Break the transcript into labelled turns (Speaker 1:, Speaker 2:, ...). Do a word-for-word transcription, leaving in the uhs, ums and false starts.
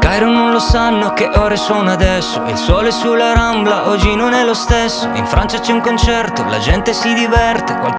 Speaker 1: Cairo non lo sanno che ore sono adesso. Il sole sulla Rambla oggi non è lo stesso. In Francia c'è un concerto, la gente si diverte.